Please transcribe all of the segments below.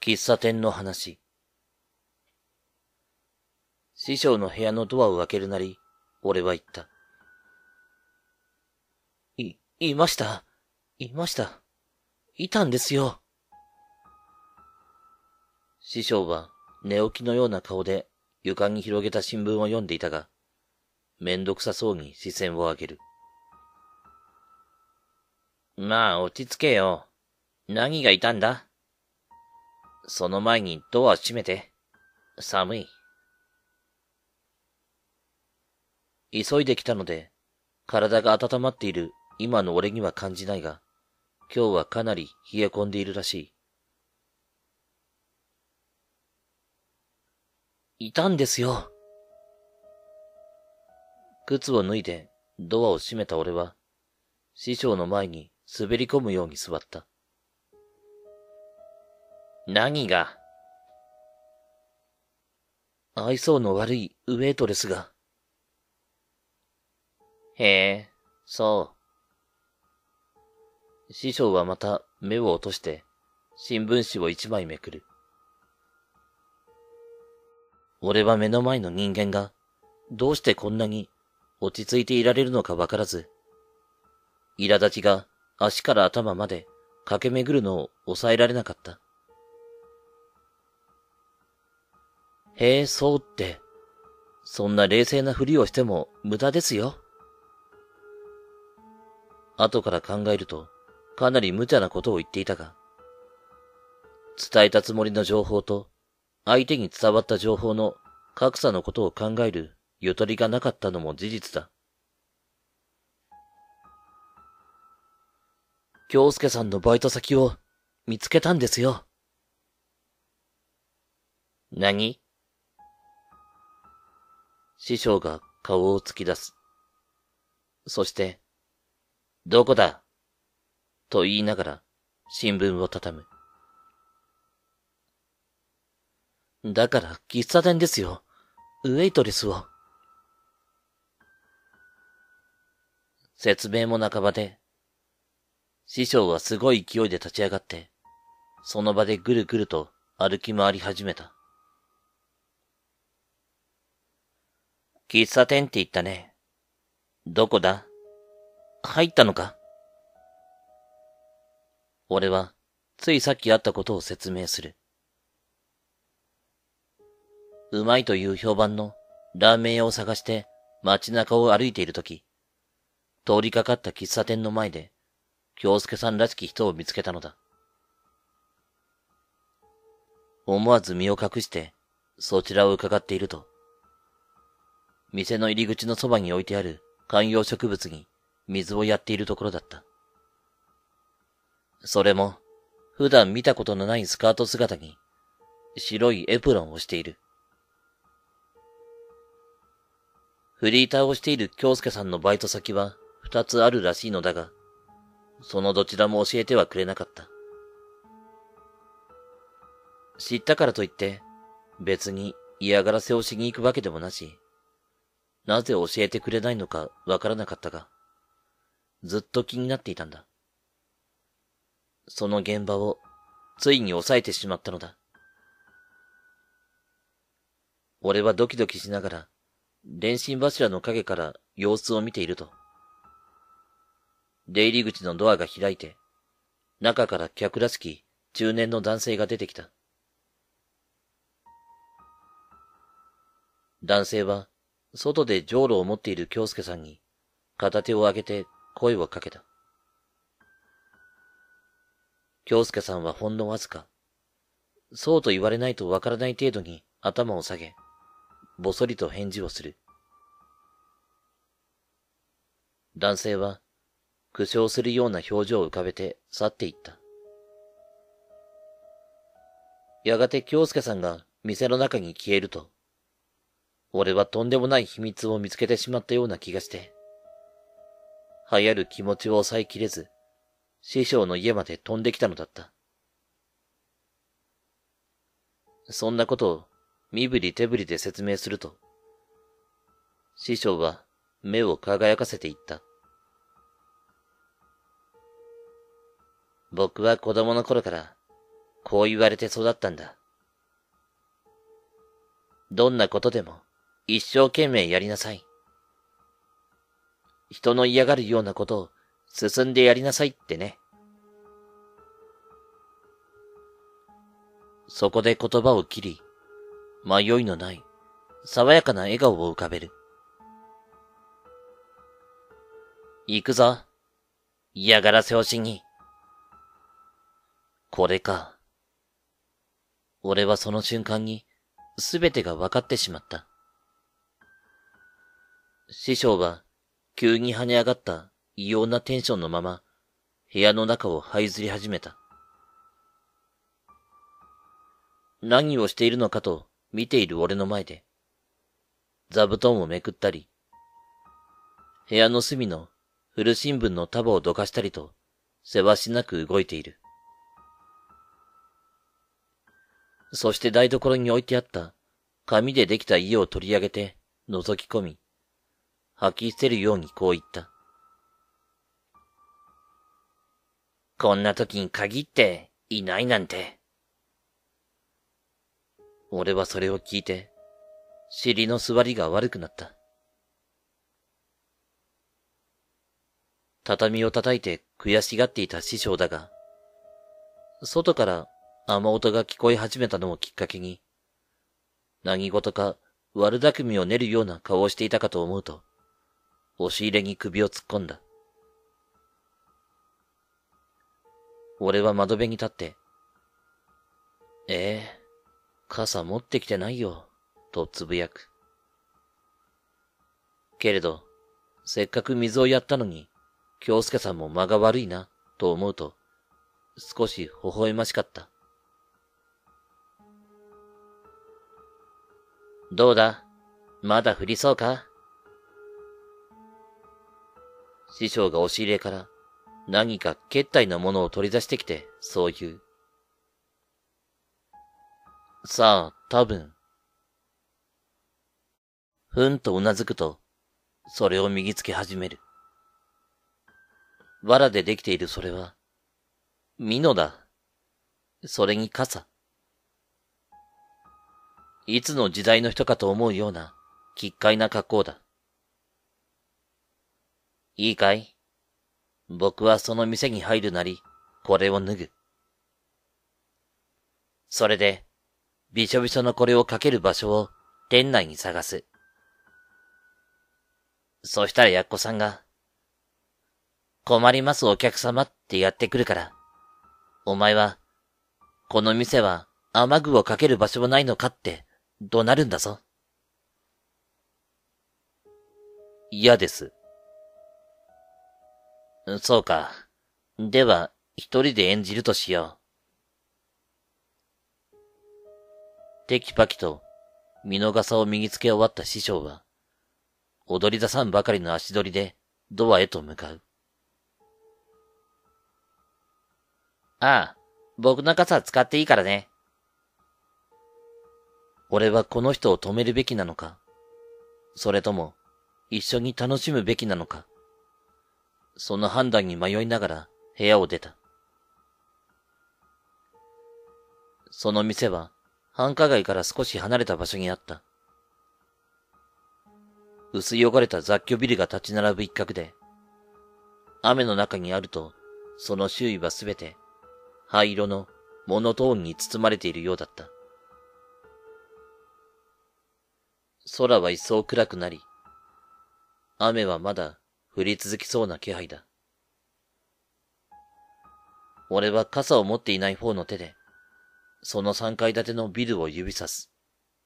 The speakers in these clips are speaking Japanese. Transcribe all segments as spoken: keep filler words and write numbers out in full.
喫茶店の話。師匠の部屋のドアを開けるなり、俺は言った。い、いました。いました。いたんですよ。師匠は寝起きのような顔で床に広げた新聞を読んでいたが、めんどくさそうに視線を上げる。まあ落ち着けよ。何がいたんだ？その前にドア閉めて。寒い。急いできたので、体が温まっている今の俺には感じないが、今日はかなり冷え込んでいるらしい。いたんですよ。靴を脱いでドアを閉めた俺は、師匠の前に滑り込むように座った。何が？愛想の悪いウェイトレスが。へえ、そう。師匠はまた目を落として新聞紙を一枚めくる。俺は目の前の人間がどうしてこんなに落ち着いていられるのかわからず、苛立ちが足から頭まで駆け巡るのを抑えられなかった。へえ、そうって、そんな冷静なふりをしても無駄ですよ。後から考えると、かなり無茶なことを言っていたが、伝えたつもりの情報と、相手に伝わった情報の格差のことを考えるゆとりがなかったのも事実だ。京介さんのバイト先を見つけたんですよ。何？師匠が顔を突き出す。そして、どこだと言いながら新聞を畳む。だから喫茶店ですよ。ウェイトレスを。説明も半ばで、師匠はすごい勢いで立ち上がって、その場でぐるぐると歩き回り始めた。喫茶店って言ったね。どこだ？入ったのか？俺は、ついさっき会ったことを説明する。うまいという評判のラーメン屋を探して街中を歩いているとき、通りかかった喫茶店の前で、京介さんらしき人を見つけたのだ。思わず身を隠してそちらを伺っていると、店の入り口のそばに置いてある観葉植物に水をやっているところだった。それも、普段見たことのないスカート姿に、白いエプロンをしている。フリーターをしている京介さんのバイト先は二つあるらしいのだが、そのどちらも教えてはくれなかった。知ったからといって、別に嫌がらせをしに行くわけでもなし、なぜ教えてくれないのかわからなかったが、ずっと気になっていたんだ。その現場をついに抑えてしまったのだ。俺はドキドキしながら、電信柱の影から様子を見ていると、出入り口のドアが開いて、中から客らしき中年の男性が出てきた。男性は、外でジョウロを持っている京介さんに、片手を上げて声をかけた。京介さんはほんのわずか、そうと言われないとわからない程度に頭を下げ、ぼそりと返事をする。男性は、苦笑するような表情を浮かべて去っていった。やがて京介さんが店の中に消えると、俺はとんでもない秘密を見つけてしまったような気がして、流行る気持ちを抑えきれず、師匠の家まで飛んできたのだった。そんなことを身振り手振りで説明すると、師匠は目を輝かせて言った。僕は子供の頃からこう言われて育ったんだ。どんなことでも一生懸命やりなさい。人の嫌がるようなことを進んでやりなさいってね。そこで言葉を切り、迷いのない爽やかな笑顔を浮かべる。行くぞ。嫌がらせをしに。これか。俺はその瞬間にすべてが分かってしまった。師匠は急に跳ね上がった異様なテンションのまま部屋の中を這いずり始めた。何をしているのかと見ている俺の前で、座布団をめくったり、部屋の隅の古新聞の束をどかしたりと、せわしなく動いている。そして台所に置いてあった紙でできた家を取り上げて覗き込み、吐き捨てるようにこう言った。こんな時に限っていないなんて。俺はそれを聞いて、尻の座りが悪くなった。畳を叩いて悔しがっていた師匠だが、外から雨音が聞こえ始めたのをきっかけに、何事か悪巧みを練るような顔をしていたかと思うと、押し入れに首を突っ込んだ。俺は窓辺に立って、ええ、傘持ってきてないよ、とつぶやく。けれど、せっかく水をやったのに、京介さんも間が悪いな、と思うと、少し微笑ましかった。どうだ、まだ降りそうか？師匠が押し入れから何か決体なものを取り出してきて、そう言う。さあ、多分。ふんとうなずくと、それを右つけ始める。藁でできているそれは、美濃だ。それに傘。いつの時代の人かと思うような、奇怪な格好だ。いいかい？僕はその店に入るなり、これを脱ぐ。それで、びしょびしょのこれをかける場所を店内に探す。そしたらやっこさんが、困りますお客様ってやってくるから、お前は、この店は雨具をかける場所もないのかって怒鳴るんだぞ。嫌です。そうか。では、一人で演じるとしよう。テキパキと、見逃さを右つけ終わった師匠は、踊り出さんばかりの足取りで、ドアへと向かう。ああ、僕の傘使っていいからね。俺はこの人を止めるべきなのか、それとも、一緒に楽しむべきなのか、その判断に迷いながら部屋を出た。その店は繁華街から少し離れた場所にあった。薄汚れた雑居ビルが立ち並ぶ一角で、雨の中にあると、その周囲はすべて灰色のモノトーンに包まれているようだった。空は一層暗くなり、雨はまだ降り続きそうな気配だ。俺は傘を持っていない方の手で、その三階建てのビルを指さす。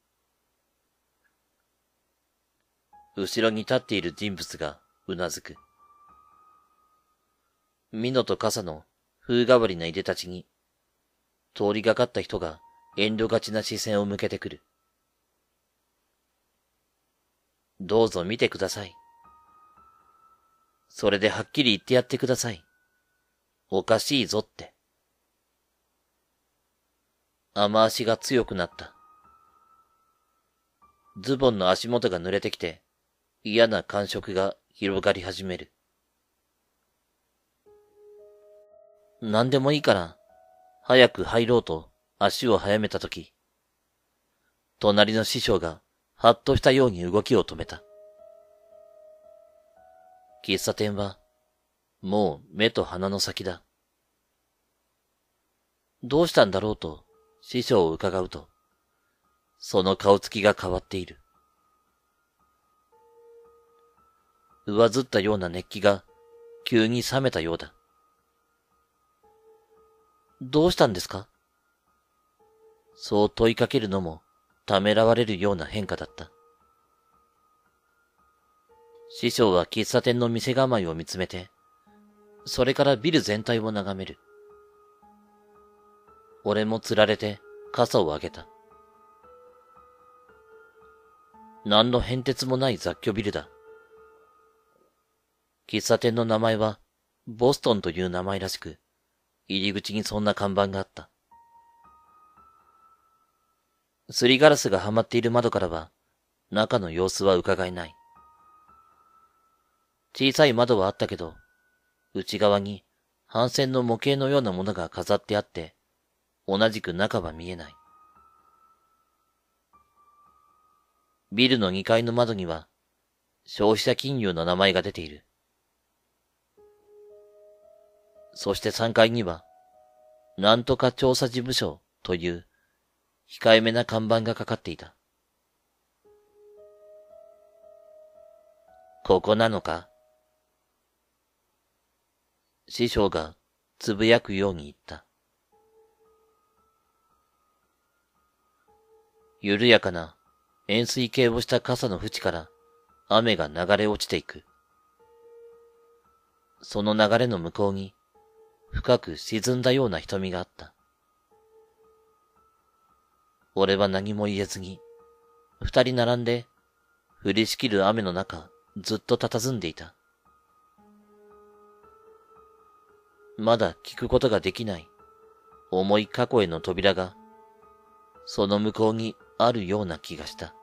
後ろに立っている人物がうなずく。美濃と傘の風変わりないでたちに、通りがかった人が遠慮がちな視線を向けてくる。どうぞ見てください。それではっきり言ってやってください。おかしいぞって。雨足が強くなった。ズボンの足元が濡れてきて、嫌な感触が広がり始める。何でもいいから、早く入ろうと足を早めたとき、隣の師匠がはっとしたように動きを止めた。喫茶店は、もう目と鼻の先だ。どうしたんだろうと師匠を伺うと、その顔つきが変わっている。上ずったような熱気が急に冷めたようだ。どうしたんですか？そう問いかけるのもためらわれるような変化だった。師匠は喫茶店の店構えを見つめて、それからビル全体を眺める。俺もつられて傘を上げた。何の変哲もない雑居ビルだ。喫茶店の名前はボストンという名前らしく、入り口にそんな看板があった。すりガラスがはまっている窓からは、中の様子は伺えない。小さい窓はあったけど、内側に帆船の模型のようなものが飾ってあって、同じく中は見えない。ビルのにかいの窓には、消費者金融の名前が出ている。そしてさんがいには、なんとか調査事務所という控えめな看板がかかっていた。ここなのか？師匠がつぶやくように言った。緩やかな円錐形をした傘の縁から雨が流れ落ちていく。その流れの向こうに深く沈んだような瞳があった。俺は何も言えずに、二人並んで降りしきる雨の中ずっと佇んでいた。まだ聞くことができない重い過去への扉がその向こうにあるような気がした。